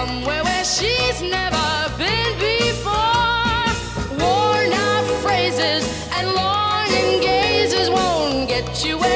somewhere where she's never been before. Worn out phrases and longing gazes won't get you